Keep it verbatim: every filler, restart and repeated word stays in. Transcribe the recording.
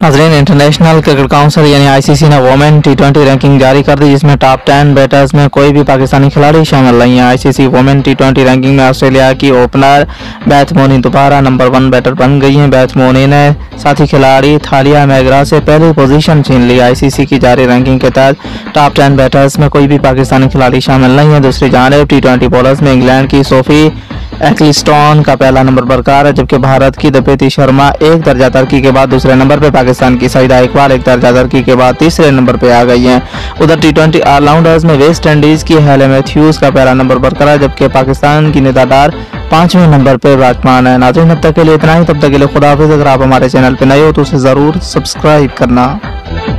नाज़रीन, international cricket council यानी ICC ने वोमेन टी ट्वेंटी रैंकिंग जारी कर दी, जिसमें टॉप टेन बैटर्स में कोई भी पाकिस्तानी खिलाड़ी शामिल नहीं है। ICC women T twenty ranking में ऑस्ट्रेलिया की ओपनर बेथ मोनी दोबारा नंबर वन बैटर बन गई हैं। बेथ मोनी ने साथी खिलाड़ी थालिया मैगरा से पहली पोजीशन छीन ली। आईसीसी की जारी रैंकिंग के तहत टॉप टेन बैटर्स में कोई भी पाकिस्तानी खिलाड़ी शामिल नहीं है। दूसरी जानिब टी ट्वेंटी बॉलर्स में इंग्लैंड की सोफी एक्लिस्टोन का पहला नंबर बरकरार है, जबकि भारत की दीप्ति शर्मा एक दर्जा तरक्की के बाद दूसरे नंबर पर, पाकिस्तान की सईदा इकबाल एक दर्जा तरक्की के बाद तीसरे नंबर पर आ गई हैं। उधर टी ट्वेंटी ऑलराउंडर्स में वेस्ट इंडीज की हेले मैथ्यूज का पहला नंबर बरकरार, जबकि पाकिस्तान की निदा डार पांचवें नंबर पर विराजमान है। नाज़रीन, अब तक के लिए इतना ही। तब तक के लिए खुदा हाफिज़। अगर आप हमारे चैनल पर नए हो तो उसे ज़रूर सब्सक्राइब करना।